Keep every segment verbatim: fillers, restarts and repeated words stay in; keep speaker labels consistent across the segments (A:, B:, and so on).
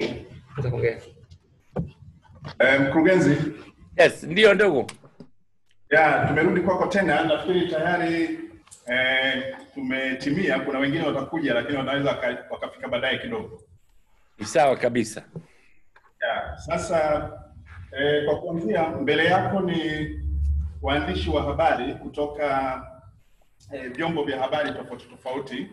A: Eh, mkurugenzi.
B: Yes, ndio ndugu.
A: Ya, tumerudi kwako tena. Nafikiri tayari eh, tumetimia. Kuna wengine watakuja lakini wanaweza wakafika baadaye kidogo.
B: Ni sawa kabisa.
A: Ya, sasa eh, kwa kuanzia mbele yako ni waandishi wa habari kutoka vyombo eh, vya habari tofauti tofauti.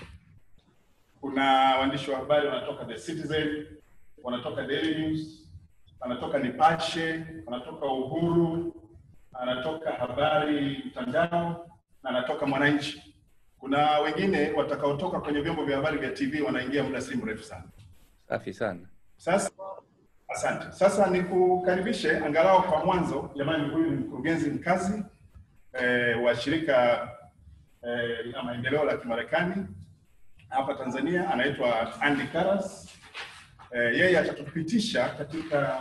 A: Kuna waandishi wa habari wanatoka The Citizen, wanatoka Daily News, wanatoka Nipashe, wanatoka Uhuru, anatoka Habari Mtandao, na anatoka Mwananchi. Kuna wengine watakaotoka kwenye vyombo vya habari vya T V wanaingia muda si mrefu sana.
B: Safi sana.
A: Sasa asante. Sasa nikukaribishe angalau kwa mwanzo. Jamani, huyu ni mkurugenzi mkazi eh, wa shirika eh, la maendeleo la Kimarekani hapa Tanzania, anaitwa Andy Karas. Eh, yeye atatupitisha katika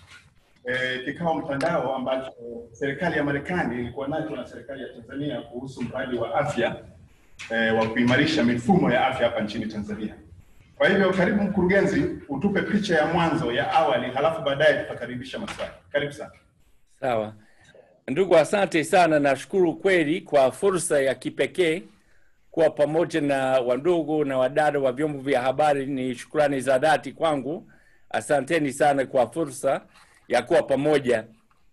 A: eh, kikao mtandao ambacho serikali ya Marekani ilikuwa nacho na serikali ya Tanzania kuhusu mradi wa afya eh, wa kuimarisha mifumo ya afya hapa nchini Tanzania. Kwa hivyo karibu mkurugenzi, utupe picha ya mwanzo ya awali, halafu baadaye tutakaribisha maswali. Karibu sana.
B: Sawa. Ndugu, asante sana. Nashukuru kweli kwa fursa ya kipekee kuwa pamoja na wandugu na wadada wa vyombo vya habari. Ni shukrani za dhati kwangu. Asanteni sana kwa fursa ya kuwa pamoja.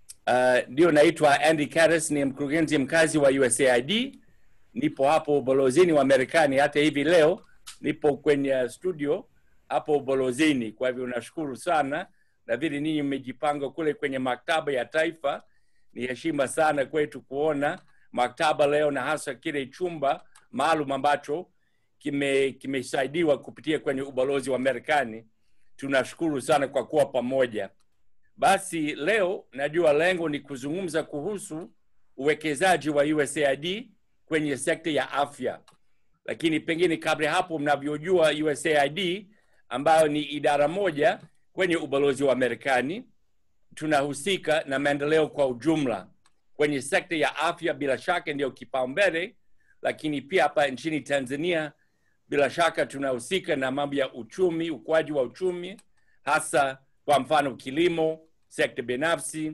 B: Uh, ndio naitwa Andy Karas, ni mkurugenzi mkazi wa U S A I D. Nipo hapo ubalozini wa Marekani. Hata hivi leo nipo kwenye studio hapo ubalozini. Kwa hivyo nashukuru sana na vile ninyi mmejipanga kule kwenye maktaba ya taifa. Ni heshima sana kwetu kuona maktaba leo, na hasa kile chumba maalum ambacho kime kimesaidiwa kupitia kwenye ubalozi wa Marekani. Tunashukuru sana kwa kuwa pamoja. Basi leo najua lengo ni kuzungumza kuhusu uwekezaji wa U S A I D kwenye sekta ya afya. Lakini pengine kabla hapo, mnavyojua U S A I D ambayo ni idara moja kwenye ubalozi wa Marekani, tunahusika na maendeleo kwa ujumla kwenye sekta ya afya. Bila shaka ndio kipaumbele, lakini pia hapa nchini Tanzania bila shaka tunahusika na mambo ya uchumi, ukuaji wa uchumi, hasa kwa mfano kilimo, sekta binafsi,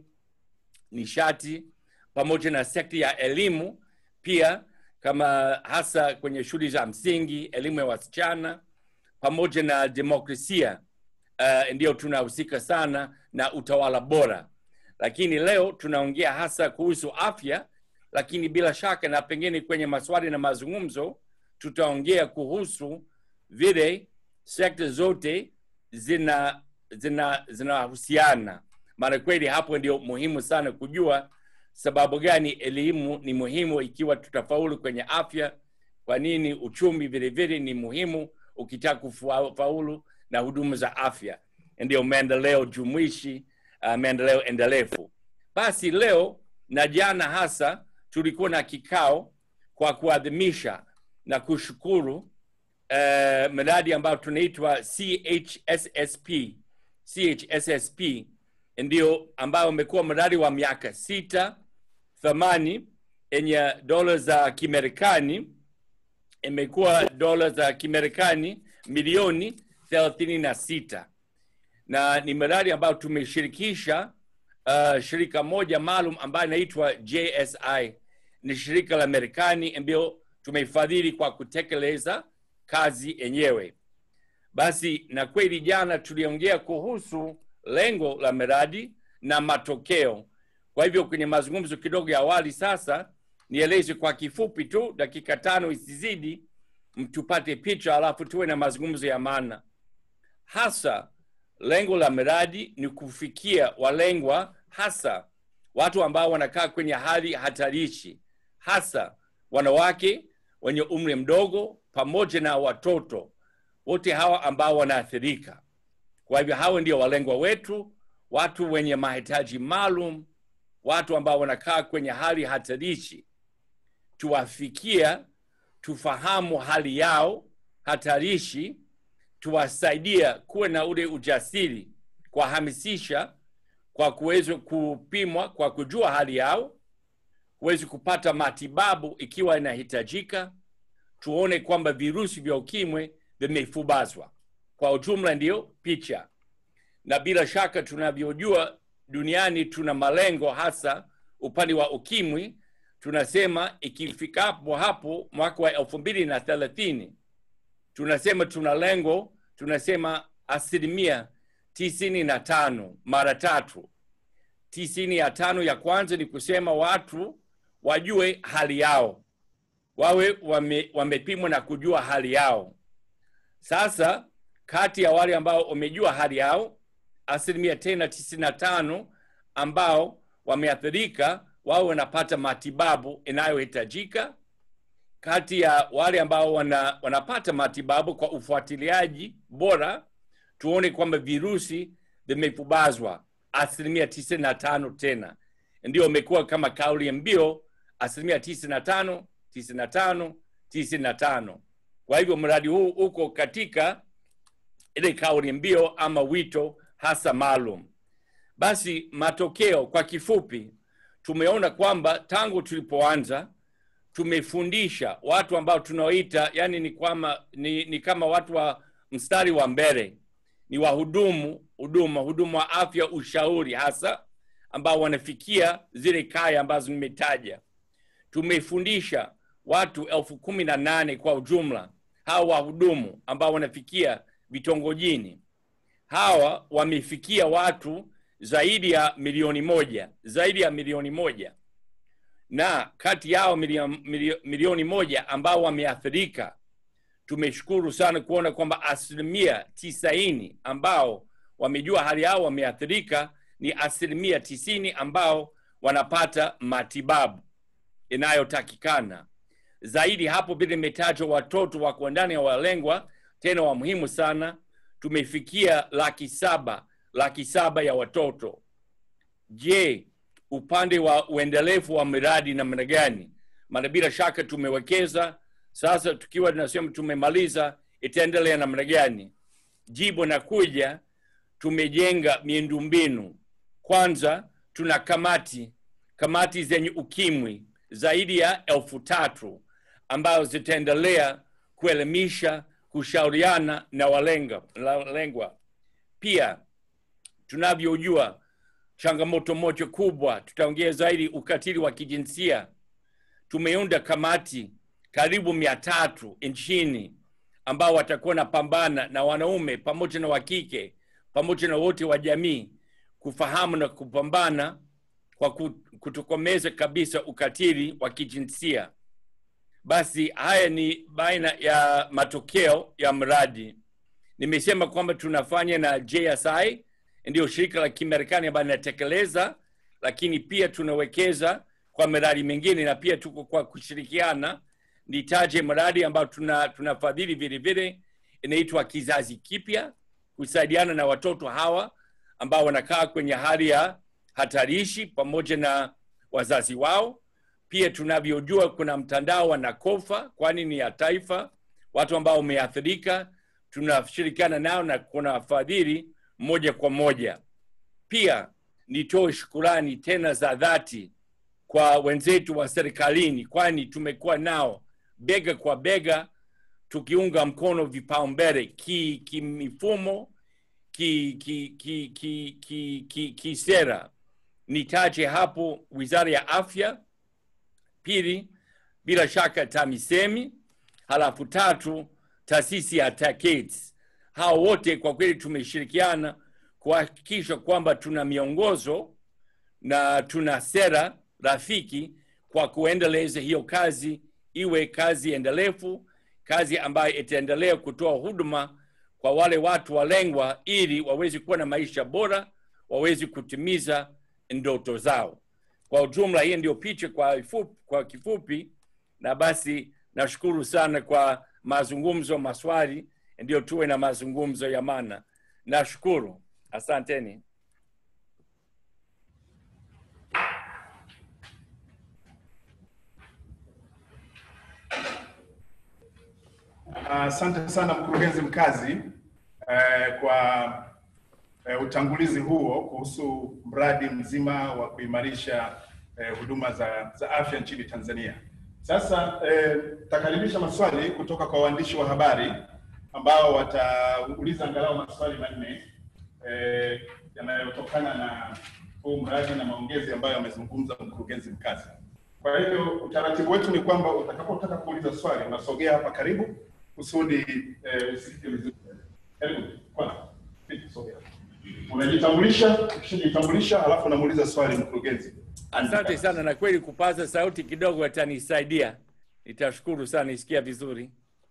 B: nishati, pamoja na sekta ya elimu pia, kama hasa kwenye shule za msingi, elimu ya wasichana, pamoja na demokrasia. Uh, ndio tunahusika sana na utawala bora. Lakini leo tunaongea hasa kuhusu afya, lakini bila shaka na pengine kwenye maswali na mazungumzo tutaongea kuhusu vile sekta zote zina zina zinahusiana. Maana kweli hapo ndio muhimu sana kujua sababu gani elimu ni muhimu ikiwa tutafaulu kwenye afya, kwa nini uchumi vile vile ni muhimu ukitaka kufaulu na huduma za afya. Ndio maendeleo jumuishi, uh, maendeleo endelevu. Basi leo na jana hasa tulikuwa na kikao kwa kuadhimisha na kushukuru uh, mradi ambao tunaitwa C H S S P. C H S S P ndio ambao umekuwa mradi wa miaka sita, thamani yenye dola za Kimarekani imekuwa dola za Kimarekani milioni thelathini na sita. Na ni mradi ambao tumeshirikisha uh, shirika moja maalum ambayo inaitwa J S I. Ni shirika la Marekani ambalo tumefadhili kwa kutekeleza kazi yenyewe. Basi na kweli jana tuliongea kuhusu lengo la mradi na matokeo. Kwa hivyo kwenye mazungumzo kidogo ya awali sasa nieleze kwa kifupi tu, dakika tano isizidi, mtupate picha alafu tuwe na mazungumzo ya maana. Hasa lengo la mradi ni kufikia walengwa, hasa watu ambao wanakaa kwenye hali hatarishi, hasa wanawake wenye umri mdogo pamoja na watoto, wote hawa ambao wanaathirika. Kwa hivyo hao ndio walengwa wetu, watu wenye mahitaji maalum, watu ambao wanakaa kwenye hali hatarishi. Tuwafikia, tufahamu hali yao hatarishi, tuwasaidia kuwa na ule ujasiri, kwa hamasisha, kwa kuweza kupimwa, kwa kujua hali yao, kuweza kupata matibabu ikiwa inahitajika, tuone kwamba virusi vya ukimwi vimefubazwa. Kwa ujumla ndio picha. Na bila shaka tunavyojua duniani tuna malengo hasa upande wa ukimwi. Tunasema ikifikapo hapo mwaka wa elfu mbili na thelathini, tunasema tuna lengo, tunasema asilimia tisini na tano mara tatu. Tisini ya tano ya kwanza ni kusema watu wajue hali yao, wawe wame, wamepimwa na kujua hali yao. Sasa kati ya wale ambao wamejua hali yao, asilimia tena tisini na tano ambao wameathirika, wao wanapata matibabu inayohitajika. Kati ya wale ambao wana, wanapata matibabu kwa ufuatiliaji bora, tuone kwamba virusi vimefubazwa, asilimia tisini na tano tena. Ndio imekuwa kama kauli mbiu, asilimia tisini na tano, tisini na tano, tisini na tano. Kwa hivyo mradi huu uko katika ile kauli mbiu ama wito hasa maalum. Basi matokeo kwa kifupi, tumeona kwamba tangu tulipoanza tumefundisha watu ambao tunaoita, yani ni kama ni, ni kama watu wa mstari wa mbele, ni wahudumu huduma huduma wa afya, ushauri hasa ambao wanafikia zile kaya ambazo nimetaja. Tumefundisha watu elfu kumi na nane kwa ujumla, hawa wahudumu ambao wanafikia vitongojini. Hawa wamefikia watu zaidi ya milioni moja, zaidi ya milioni moja. Na kati yao milioni, milioni moja ambao wameathirika, tumeshukuru sana kuona kwamba asilimia tisaini ambao wamejua hali yao wameathirika, ni asilimia tisini ambao wanapata matibabu inayotakikana. Zaidi hapo vile imetajwa watoto wako ndani ya walengwa, tena wa muhimu sana, tumefikia laki saba, laki saba ya watoto. Je, upande wa uendelevu wa miradi namna gani? Maana bila shaka tumewekeza, sasa tukiwa tunasema tumemaliza, itaendelea namna gani? Jibu na kuja, tumejenga miundombinu. Kwanza tuna kamati, kamati zenye ukimwi zaidi ya elfu tatu ambao zitaendelea kuelimisha, kushauriana na walenga, walengwa. Pia tunavyojua changamoto moja kubwa, tutaongea zaidi ukatili wa kijinsia. Tumeunda kamati karibu mia tatu nchini ambao watakuwa na pambana na wanaume pamoja na wakike pamoja na wote wa jamii kufahamu na kupambana kwa kutokomeza kabisa ukatili wa kijinsia. Basi haya ni baina ya matokeo ya mradi. Nimesema kwamba tunafanya na J S I, ndio shirika la Kimarekani ambalo linatekeleza, lakini pia tunawekeza kwa miradi mingine na pia tuko kwa kushirikiana. Nitaje mradi ambao tuna tunafadhili vile vile, inaitwa Kizazi Kipya, kusaidiana na watoto hawa ambao wanakaa kwenye hali ya hatarishi pamoja na wazazi wao. Pia tunavyojua kuna mtandao wa Nakofa, kwani ni ya taifa, watu ambao wameathirika, tunashirikiana nao na kuna wafadhili moja kwa moja. Pia nitoe shukrani tena za dhati kwa wenzetu wa serikalini, kwani tumekuwa nao bega kwa bega tukiunga mkono vipaumbele ki kimifumo, ki ki ki ki ki ki, ki sera. Nitaje hapo Wizara ya Afya, pili bila shaka TAMISEMI, halafu tatu taasisi ya TACAIDS. Hao wote kwa kweli tumeshirikiana kuhakikisha kwamba tuna miongozo na tuna sera rafiki kwa kuendeleza hiyo kazi iwe kazi endelevu, kazi ambayo itaendelea kutoa huduma kwa wale watu walengwa ili waweze kuwa na maisha bora, waweze kutimiza ndoto zao. Kwa ujumla hii ndio picha kwa kifupi, kwa kifupi. Na basi nashukuru sana kwa mazungumzo, maswali, ndio tuwe na mazungumzo ya maana. Nashukuru. Asanteni.
A: Asante uh, sana mkurugenzi mkazi uh, kwa uh, utangulizi huo kuhusu mradi mzima wa kuimarisha uh, huduma za, za afya nchini Tanzania. Sasa uh, takaribisha maswali kutoka kwa waandishi wa habari ambao watauliza angalau maswali manne eh, yanayotokana na huu mradi na maongezi ambayo yamezungumza mkurugenzi mkazi. Kwa hiyo utaratibu wetu ni kwamba utakapotaka kuuliza swali unasogea hapa karibu kusudi eh, usikike vizuri. Karibu kwanza. Sogea. Unajitambulisha, ukishajitambulisha halafu unamuuliza swali mkurugenzi.
B: Asante sana, na kweli kupaza sauti kidogo atanisaidia. Nitashukuru sana, nisikia vizuri.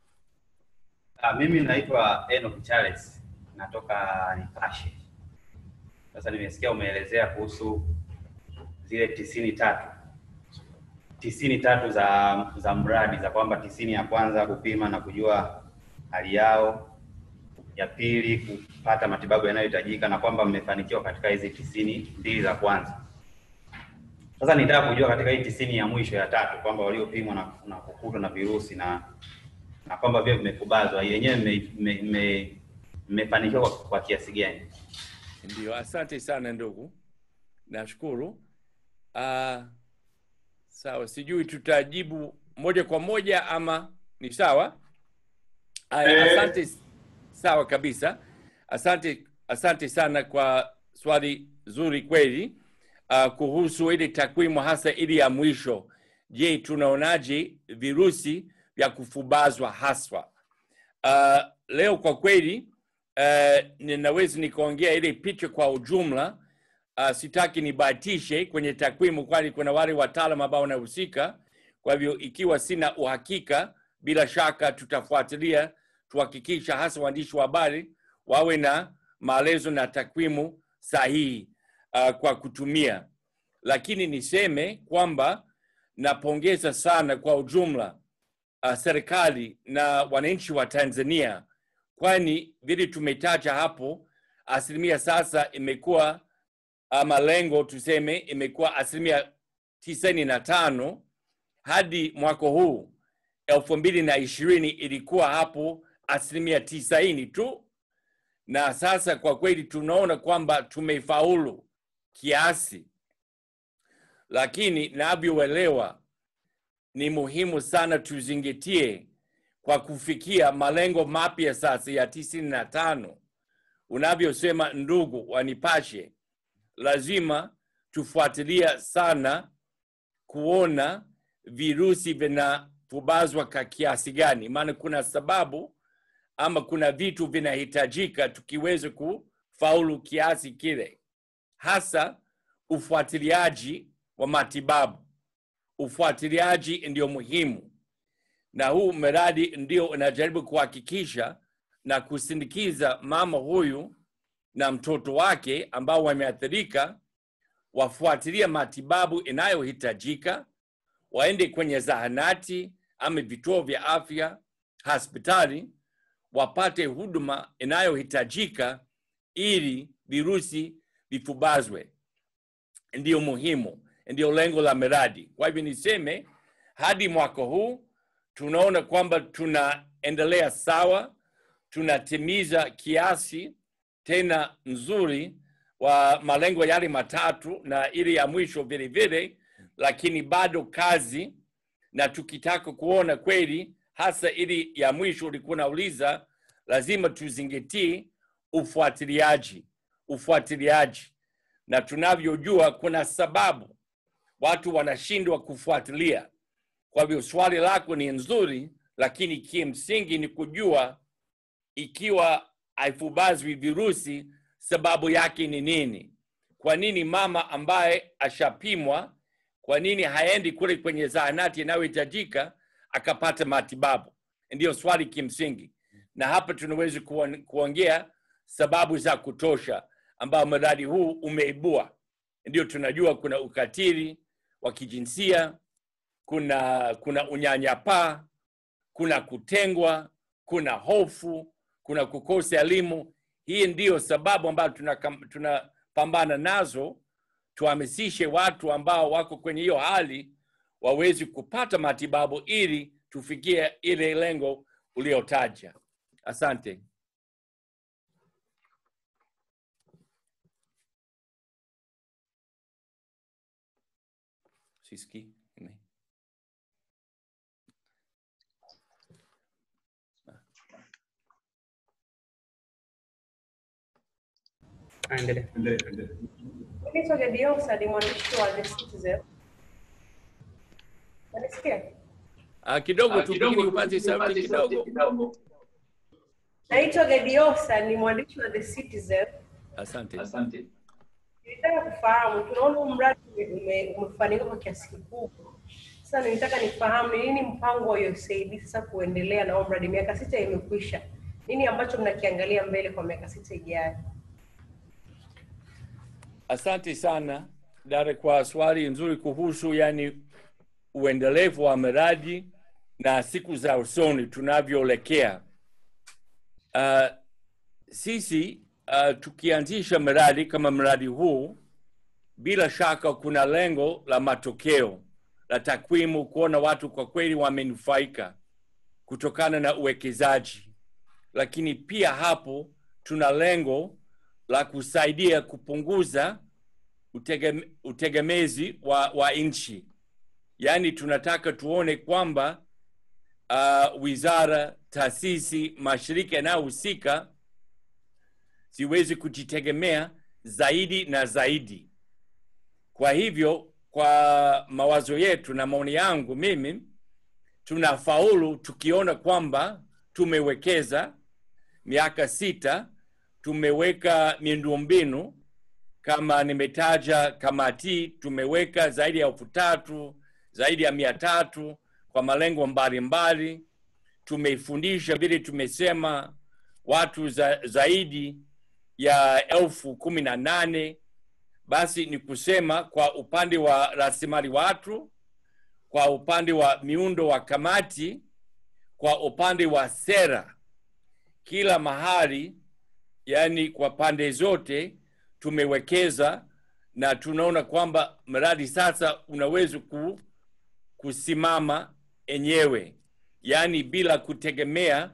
C: Ah, mimi naitwa Enoch Charles, natoka Nipashe. Sasa nimesikia umeelezea kuhusu zile tisini tatu. Tisini tatu za za mradi, za kwamba tisini ya kwanza kupima na kujua hali yao, ya pili kupata matibabu yanayohitajika, na kwamba mmefanikiwa katika hizi tisini mbili za kwanza. Sasa nitaka kujua katika hii tisini ya mwisho ya tatu kwamba waliopimwa na, na kukutwa na virusi na na kwamba vile vimekubazwa, yenyewe mmefanikiwa kwa, kwa kiasi gani?
B: Ndio, asante sana ndugu. Nashukuru. Uh, sawa, sijui tutajibu moja kwa moja ama ni sawa? Uh, asante, sawa kabisa. Asante, asante sana kwa swali zuri kweli. Uh, kuhusu ile takwimu hasa ile ya mwisho. Je, tunaonaje virusi vya kufubazwa haswa? Uh, leo kwa kweli uh, ninaweza nikaongea ile picha kwa ujumla. Uh, sitaki nibahatishe kwenye takwimu kwani kuna wale wataalamu ambao wanahusika. Kwa hivyo ikiwa sina uhakika, bila shaka tutafuatilia tuhakikisha hasa waandishi wa habari wawe na maelezo na takwimu sahihi uh, kwa kutumia. Lakini niseme kwamba napongeza sana kwa ujumla uh, serikali na wananchi wa Tanzania, kwani vile tumetaja hapo, asilimia sasa imekuwa uh, malengo tuseme imekuwa asilimia tisini na tano. Hadi mwaka huu elfu mbili na ishirini ilikuwa hapo asilimia tisaini tu, na sasa kwa kweli tunaona kwamba tumefaulu kiasi. Lakini navyoelewa ni muhimu sana tuzingatie kwa kufikia malengo mapya sasa ya tisini na tano. Unavyosema ndugu wa Nipashe, lazima tufuatilia sana kuona virusi vinafubazwa kwa kiasi gani, maana kuna sababu ama kuna vitu vinahitajika tukiweza kufaulu kiasi kile. Hasa ufuatiliaji wa matibabu. Ufuatiliaji ndio muhimu, na huu mradi ndio unajaribu kuhakikisha na kusindikiza mama huyu na mtoto wake ambao wameathirika, wafuatilia matibabu inayohitajika, waende kwenye zahanati ama vituo vya afya, hospitali, wapate huduma inayohitajika ili virusi vifubazwe. Ndio muhimu, ndio lengo la miradi. Kwa hivyo niseme hadi mwaka huu tunaona kwamba tunaendelea sawa, tunatimiza kiasi tena nzuri wa malengo yale matatu na ili ya mwisho vile vile, lakini bado kazi, na tukitaka kuona kweli hasa ili ya mwisho ulikuwa nauliza, lazima tuzingatie ufuatiliaji, ufuatiliaji. Na tunavyojua kuna sababu watu wanashindwa kufuatilia. Kwa hivyo swali lako ni nzuri, lakini kimsingi ni kujua ikiwa haifubazwi virusi, sababu yake ni nini? Kwa nini mama ambaye ashapimwa, kwa nini haendi kule kwenye zahanati inayohitajika akapata matibabu? Ndio swali kimsingi. Na hapa tunaweza kuongea sababu za kutosha ambao mradi huu umeibua. Ndio tunajua kuna ukatili wa kijinsia, kuna kuna unyanyapaa, kuna kutengwa, kuna hofu, kuna kukosa elimu. Hii ndio sababu ambayo tunapambana tuna nazo. Tuhamasishe watu ambao wako kwenye hiyo hali waweze kupata matibabu ili tufikie ile lengo uliotaja. Asante. Siski.
D: Endelea.
A: Endelea, endelea.
E: Naitwa Gediosa, ni mwandishi wa The Citizen. Unasikia?
B: Ah, kidogo tu pengine upate sauti kidogo.
E: Naitwa Gediosa, ni mwandishi wa The Citizen.
B: Asante.
F: Asante.
E: Nilitaka kufahamu, tunaona huu mradi umefanikiwa kwa kiasi kikubwa. Sasa nilitaka nifahamu ni nini mpango wa U S A I D sasa kuendelea na huu mradi. Miaka sita imekwisha. Nini ambacho mnakiangalia mbele kwa miaka sita ijayo?
B: Asante sana dada kwa swali nzuri kuhusu yani uendelevu wa miradi na siku za usoni tunavyoelekea. Uh, sisi uh, tukianzisha miradi kama miradi huu, bila shaka kuna lengo la matokeo, la takwimu, kuona watu kwa kweli wamenufaika kutokana na uwekezaji. Lakini pia hapo tuna lengo la kusaidia kupunguza utegeme, utegemezi wa, wa nchi. Yani tunataka tuone kwamba uh, wizara, taasisi, mashirika yanayohusika siwezi kujitegemea zaidi na zaidi. Kwa hivyo, kwa mawazo yetu na maoni yangu mimi, tunafaulu tukiona kwamba tumewekeza miaka sita, tumeweka miundombinu kama nimetaja kamati, tumeweka zaidi ya elfu tatu, zaidi ya mia tatu kwa malengo mbalimbali. Tumefundisha vile tumesema watu za, zaidi ya elfu kumi na nane. Basi ni kusema kwa upande wa rasilimali watu, kwa upande wa miundo wa kamati, kwa upande wa sera, kila mahali, yani kwa pande zote tumewekeza, na tunaona kwamba mradi sasa unaweza ku, kusimama enyewe, yani bila kutegemea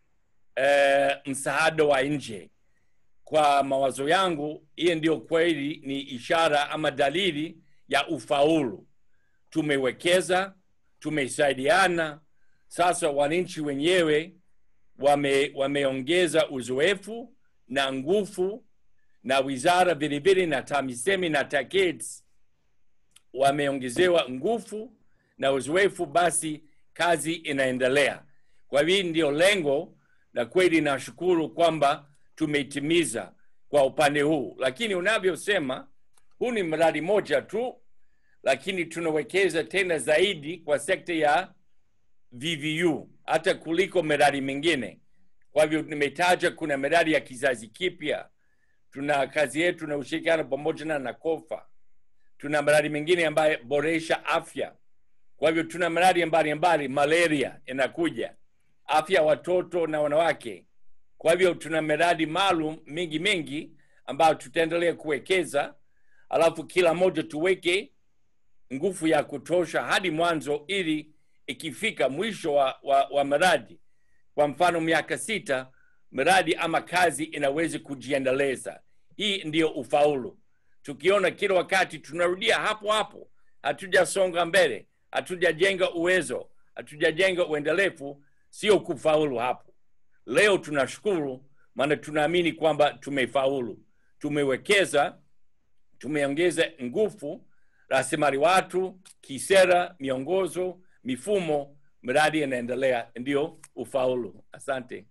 B: eh, msaada wa nje. Kwa mawazo yangu, hiyo ndio kweli ni ishara ama dalili ya ufaulu. Tumewekeza, tumesaidiana, sasa wananchi wenyewe wame, wameongeza uzoefu na nguvu, na wizara vile vile na TAMISEMI na TACAIDS wameongezewa nguvu na uzoefu, basi kazi inaendelea. Kwa hivyo ndio lengo, na kweli nashukuru kwamba tumetimiza kwa upande huu. Lakini unavyosema, huu ni mradi moja tu, lakini tunawekeza tena zaidi kwa sekta ya V V U hata kuliko miradi mingine. Kwa hivyo nimetaja kuna miradi ya kizazi kipya, tuna kazi yetu na ushirikiano pamoja na NACOFA, tuna miradi mingine ambayo boresha afya. Kwa hivyo tuna miradi mbalimbali, malaria inakuja, afya watoto na wanawake. Kwa hivyo tuna miradi maalum mingi mingi ambayo tutaendelea kuwekeza, alafu kila moja tuweke nguvu ya kutosha hadi mwanzo, ili ikifika mwisho wa, wa, wa miradi, kwa mfano miaka sita, miradi ama kazi inaweza kujiendeleza. Hii ndio ufaulu. Tukiona kila wakati tunarudia hapo hapo, hatujasonga mbele, hatujajenga uwezo, hatujajenga uendelevu, sio kufaulu hapo. Leo tunashukuru, maana tunaamini kwamba tumefaulu. Tumewekeza, tumeongeza nguvu, rasilimali watu, kisera, miongozo, mifumo, miradi inaendelea, ndio ufaulu. Asante.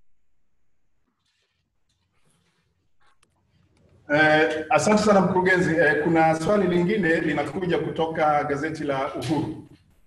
A: Eh, asante sana mkurugenzi. Eh, kuna swali lingine linakuja kutoka gazeti la Uhuru.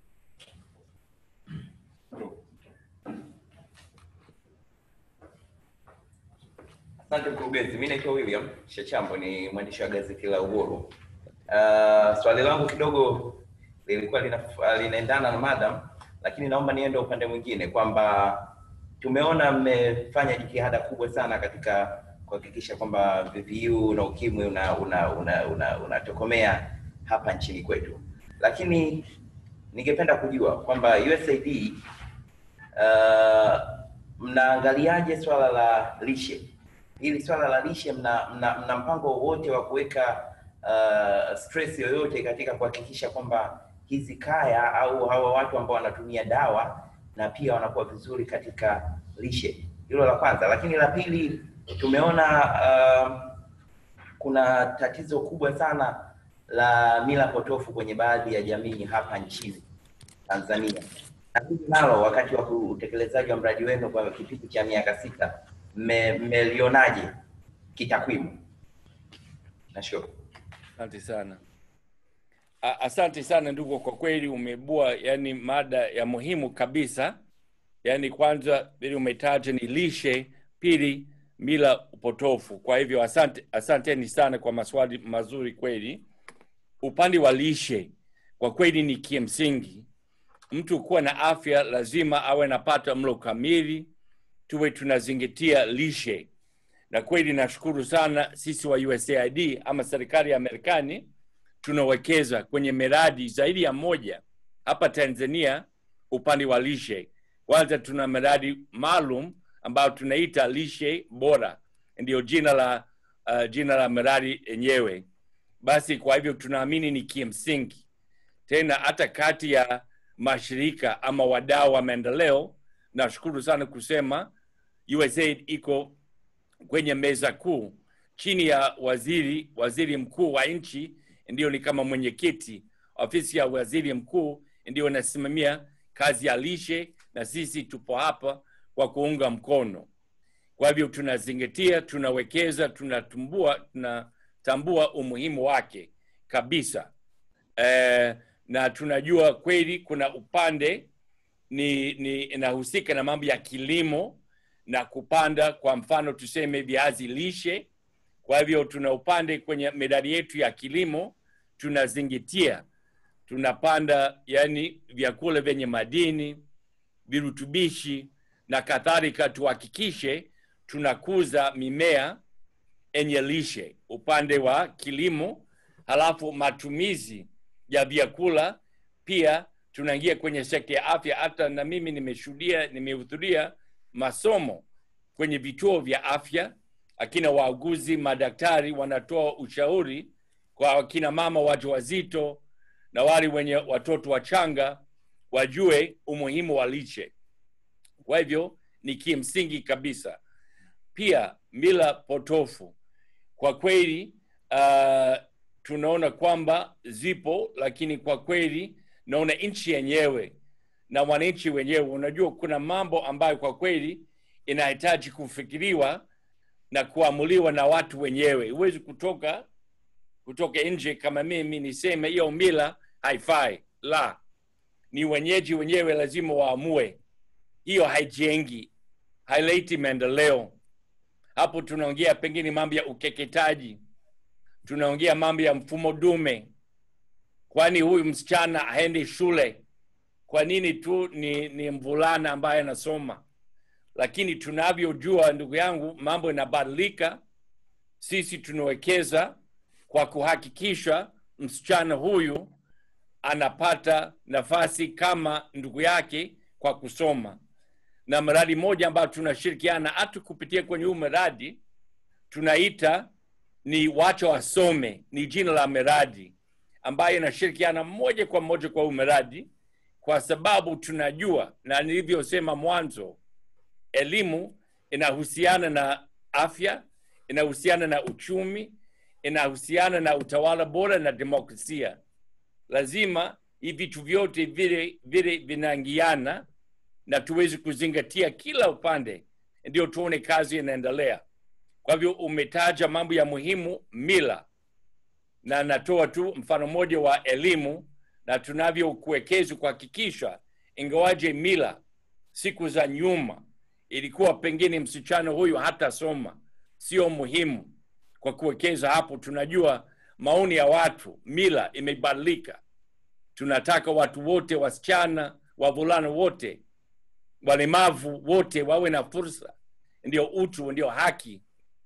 F: Asante mkurugenzi. Mimi naitwa William Shechambo, ni mwandishi wa gazeti la Uhuru. Uh, swali langu kidogo lilikuwa linaendana na madam, lakini naomba niende upande mwingine, kwamba tumeona mmefanya jitihada kubwa sana katika kuhakikisha kwamba V V U na ukimwi una una una, una, unatokomea hapa nchini kwetu. Lakini ningependa kujua kwamba U S A I D uh, mnaangaliaje swala la lishe? Hili swala la lishe, mna, mna, mna mpango wote wa kuweka uh, stress yoyote katika kuhakikisha kwamba hizi kaya au hawa watu ambao wanatumia dawa na pia wanakuwa vizuri katika lishe? Hilo la kwanza. Lakini la pili, tumeona uh, kuna tatizo kubwa sana la mila potofu kwenye baadhi ya jamii hapa nchini Tanzania. Na hili nalo wakati wa utekelezaji wa mradi wenu kwa kipindi cha miaka sita mmelionaje kitakwimu? Nashukuru.
B: Asante sana. Asante sana ndugu, kwa kweli umebua yani mada ya muhimu kabisa. Yani kwanza vile umetaja ni lishe, pili mila potofu. Kwa hivyo asante asanteni sana kwa maswali mazuri kweli. Upande wa lishe kwa kweli ni kimsingi. Mtu kuwa na afya lazima awe anapata mlo kamili, tuwe tunazingatia lishe. Na kweli nashukuru sana sisi wa U S A I D ama serikali ya Marekani tunawekeza kwenye miradi zaidi ya moja hapa Tanzania upande wa lishe. Kwanza tuna miradi maalum ambao tunaita lishe bora, ndio jina la uh, jina la miradi yenyewe. Basi kwa hivyo tunaamini ni kimsingi. Tena hata kati ya mashirika ama wadau wa maendeleo, nashukuru sana kusema U S A I D iko kwenye meza kuu chini ya waziri waziri mkuu wa nchi, ndio ni kama mwenyekiti. Ofisi ya waziri mkuu ndio inasimamia kazi ya lishe, na sisi tupo hapa kwa kuunga mkono. Kwa hivyo tunazingatia, tunawekeza, tunatumbua, tunatambua umuhimu wake kabisa. E, na tunajua kweli kuna upande ni, ni inahusika na mambo ya kilimo na kupanda, kwa mfano tuseme viazi lishe. Kwa hivyo tuna upande kwenye miradi yetu ya kilimo tunazingatia, tunapanda yani vyakula vyenye madini, virutubishi na kadhalika, tuhakikishe tunakuza mimea yenye lishe upande wa kilimo. Halafu matumizi ya vyakula pia tunaingia kwenye sekta ya afya. Hata na mimi nimeshuhudia, nimehudhuria masomo kwenye vituo vya afya. Akina wauguzi, madaktari wanatoa ushauri kwa akina mama wajawazito na wale wenye watoto wachanga wajue umuhimu wa lishe. Kwa hivyo ni kimsingi kabisa. Pia mila potofu kwa kweli uh, tunaona kwamba zipo, lakini kwa kweli naona nchi yenyewe na wananchi wenyewe, unajua kuna mambo ambayo kwa kweli inahitaji kufikiriwa na kuamuliwa na watu wenyewe. Huwezi kutoka kutoka nje kama mimi niseme hiyo mila haifai. La, ni wenyeji wenyewe lazima waamue. Hiyo haijengi, haileti maendeleo. Hapo tunaongea pengine mambo ya ukeketaji, tunaongea mambo ya mfumo dume. Kwani huyu msichana haendi shule? Kwa nini tu ni, ni mvulana ambaye anasoma? Lakini tunavyojua ndugu yangu, mambo yanabadilika. Sisi tunawekeza kwa kuhakikisha msichana huyu anapata nafasi kama ndugu yake kwa kusoma. Na mradi moja ambao tunashirikiana hata kupitia kwenye huu mradi tunaita ni Wacha Wasome, ni jina la miradi ambayo inashirikiana moja kwa moja kwa huu mradi, kwa sababu tunajua na nilivyosema mwanzo, elimu inahusiana na afya, inahusiana na uchumi, inahusiana na utawala bora na demokrasia. Lazima hivi vitu vyote vile vile vinaingiana na tuwezi kuzingatia kila upande ndio tuone kazi inaendelea. Kwa hivyo umetaja mambo ya muhimu, mila, na natoa tu mfano moja wa elimu, na tunavyo kuwekeza kuhakikisha ingawaje mila siku za nyuma ilikuwa pengine msichana huyu hata soma, sio muhimu. Kwa kuwekeza hapo tunajua maoni ya watu, mila imebadilika. Tunataka watu wote, wasichana, wavulana wote, walemavu wote wawe na fursa. Ndio utu, ndio haki,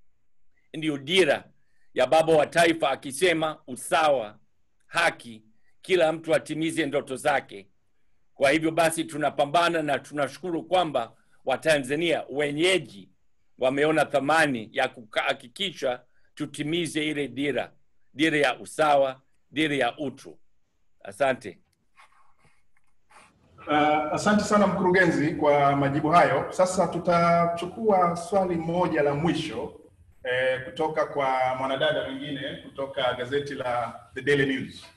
B: ndio dira ya baba wa taifa akisema usawa, haki, kila mtu atimize ndoto zake. Kwa hivyo basi tunapambana, na tunashukuru kwamba Watanzania wenyeji wameona thamani ya kuhakikisha tutimize ile dira, dira ya usawa, dira ya utu. Asante.
A: Uh, asante sana mkurugenzi kwa majibu hayo. Sasa tutachukua swali moja la mwisho eh, kutoka kwa mwanadada mwingine kutoka gazeti la The Daily News.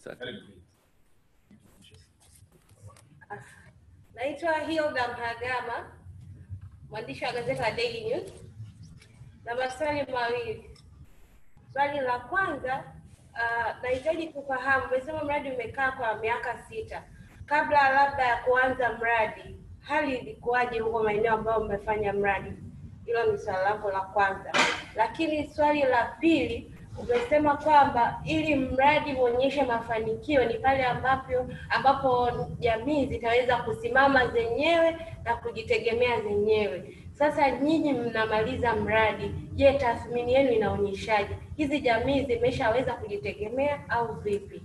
D: Naitwa Hilda Mhagama, mwandishi wa gazeti la Daily News. Na maswali mawili. Swali la kwanza, uh, nahitaji kufahamu, umesema mradi umekaa kwa miaka sita. Kabla labda ya kuanza mradi, hali ilikuwaje huko maeneo ambayo umefanya mradi? Hilo ni swali lako la kwanza. Lakini swali la pili, umesema kwamba ili mradi uonyeshe mafanikio ni pale ambapo ambapo jamii zitaweza kusimama zenyewe na kujitegemea zenyewe. Sasa nyinyi mnamaliza mradi, je, tathmini yenu inaonyeshaje? Hizi jamii zimeshaweza kujitegemea au vipi?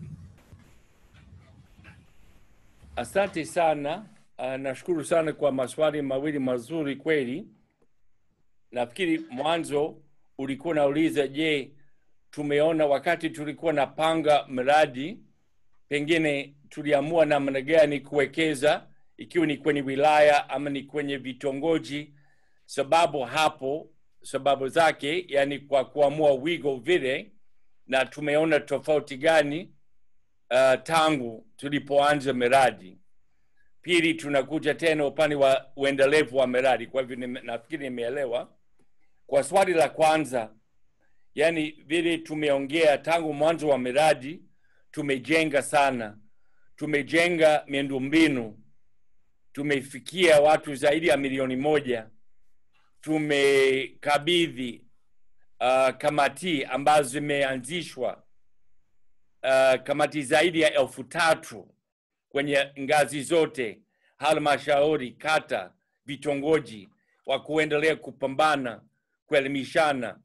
B: Asante sana. Uh, nashukuru sana kwa maswali mawili mazuri kweli. Nafikiri mwanzo ulikuwa nauliza, je, tumeona wakati tulikuwa napanga mradi, pengine tuliamua namna gani kuwekeza, ikiwa ni kwenye wilaya ama ni kwenye vitongoji. Sababu hapo, sababu zake, yani kwa kuamua wigo vile, na tumeona tofauti gani uh, tangu tulipoanza miradi. Pili, tunakuja tena upande wa uendelevu wa miradi. Kwa hivyo nafikiri nimeelewa. Kwa swali la kwanza, yani vile tumeongea tangu mwanzo wa miradi, tumejenga sana. Tumejenga miundombinu. Tumefikia watu zaidi ya milioni moja. Tumekabidhi uh, kamati ambazo zimeanzishwa, uh, kamati zaidi ya elfu tatu kwenye ngazi zote, halmashauri, kata, vitongoji, wa kuendelea kupambana, kuelimishana.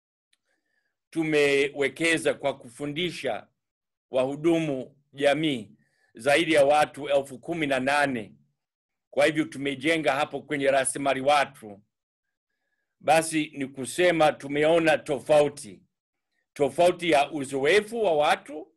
B: Tumewekeza kwa kufundisha wahudumu jamii zaidi ya watu elfu kumi na nane. Kwa hivyo tumejenga hapo kwenye rasilimali watu. Basi ni kusema tumeona tofauti. Tofauti ya uzoefu wa watu.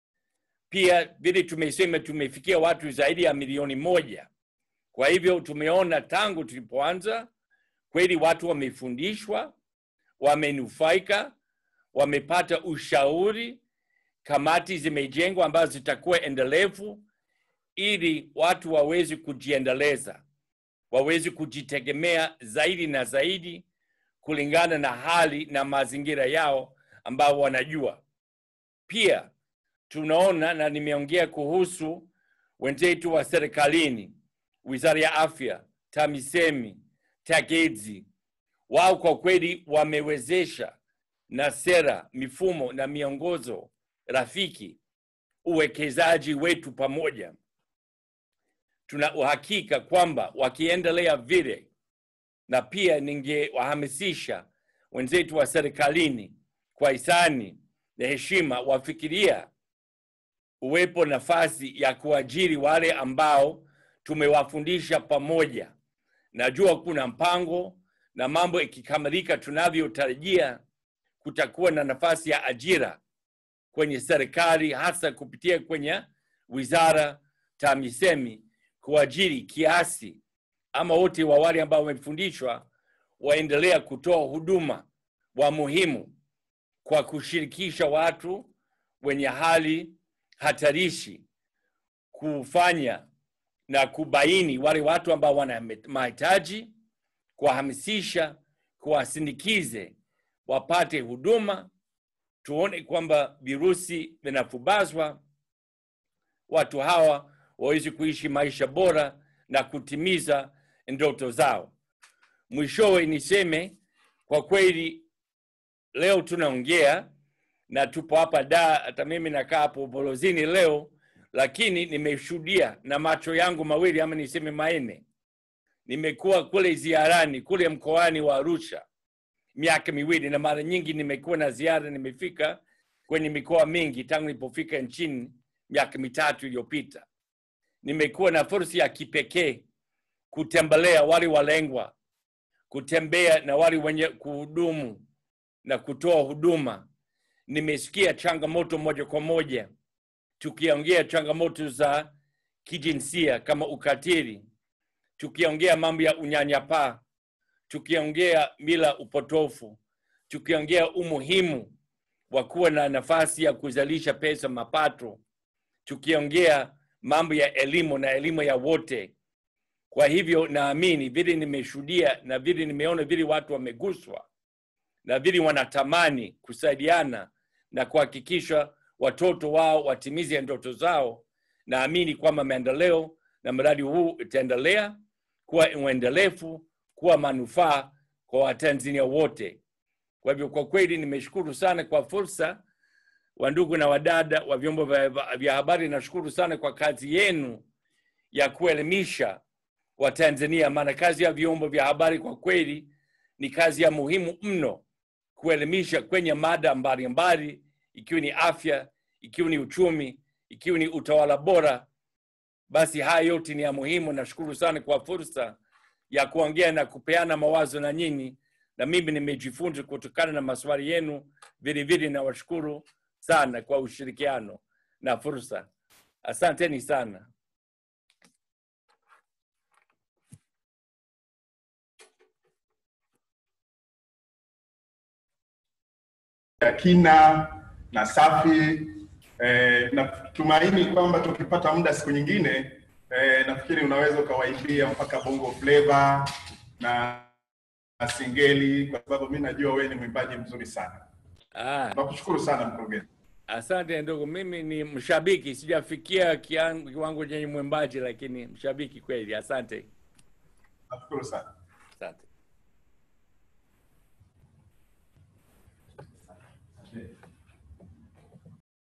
B: Pia vile tumesema tumefikia watu zaidi ya milioni moja. Kwa hivyo tumeona tangu tulipoanza, kweli watu wamefundishwa, wamenufaika, wamepata ushauri, kamati zimejengwa ambazo zitakuwa endelevu, ili watu waweze kujiendeleza, waweze kujitegemea zaidi na zaidi, kulingana na hali na mazingira yao ambao wanajua. Pia tunaona, na nimeongea kuhusu wenzetu wa serikalini, Wizara ya Afya, TAMISEMI, TAGEDZI, wao kwa kweli wamewezesha na sera, mifumo na miongozo rafiki uwekezaji wetu pamoja. Tuna uhakika kwamba wakiendelea vile, na pia ningewahamasisha wenzetu wa serikalini kwa hisani na heshima wafikiria uwepo nafasi ya kuajiri wale ambao tumewafundisha pamoja. Najua kuna mpango na mambo ikikamilika tunavyotarajia, kutakuwa na nafasi ya ajira kwenye serikali, hasa kupitia kwenye wizara, TAMISEMI, kuajiri kiasi ama wote wa wale ambao wamefundishwa waendelea kutoa huduma wa muhimu kwa kushirikisha watu wenye hali hatarishi, kufanya na kubaini wale watu ambao wana mahitaji, kuwahamasisha, kuwasindikize wapate huduma, tuone kwamba virusi vinafubazwa, watu hawa waweze kuishi maisha bora na kutimiza ndoto zao. Mwishowe niseme, kwa kweli leo tunaongea na tupo hapa da, hata mimi nakaa hapo Bolozini leo, lakini nimeshuhudia na macho yangu mawili ama niseme maene. Nimekuwa kule ziarani kule mkoani wa Arusha miaka miwili, na mara nyingi nimekuwa na ziara, nimefika kwenye mikoa mingi tangu nilipofika nchini miaka mitatu iliyopita. Nimekuwa na fursa ya kipekee kutembelea wale walengwa, kutembea na wale wenye kuhudumu na kutoa huduma. Nimesikia changamoto moja kwa moja, tukiongea changamoto za kijinsia kama ukatili, tukiongea mambo ya unyanyapaa, tukiongea mila upotofu, tukiongea umuhimu wa kuwa na nafasi ya kuzalisha pesa mapato, tukiongea mambo ya elimu na elimu ya wote. Kwa hivyo naamini vile nimeshuhudia na vile nimeona vile watu wameguswa na vile wanatamani kusaidiana na kuhakikisha watoto wao watimize ndoto zao, naamini kwamba maendeleo na mradi huu utaendelea kuwa uendelevu, kuwa manufaa kwa Watanzania wote. Kwa hivyo kwa kweli nimeshukuru sana kwa fursa, wandugu na wadada wa vyombo vya habari, nashukuru sana kwa kazi yenu ya kuelimisha Watanzania, maana kazi ya vyombo vya habari kwa kweli ni kazi ya muhimu mno, kuelimisha kwenye mada mbalimbali, ikiwa ni afya, ikiwa ni uchumi, ikiwa ni utawala bora. Basi haya yote ni ya muhimu. Nashukuru sana kwa fursa ya kuongea na kupeana mawazo na nyinyi, na mimi nimejifunza kutokana na maswali yenu. Vile vile nawashukuru sana kwa ushirikiano na fursa. Asanteni sana.
A: Ya kina na safi, eh, na tumaini kwamba tukipata muda siku nyingine, eh, nafikiri unaweza ukawaimbia mpaka bongo flavor na singeli, kwa sababu mimi najua wewe ni mwimbaji mzuri sana.
B: Ah,
A: nakushukuru sana mkurugenzi.
B: Asante ndugu, mimi ni mshabiki, sijafikia kiwango cha mwimbaji lakini mshabiki kweli. Asante.
A: Nakushukuru sana.
B: Asante.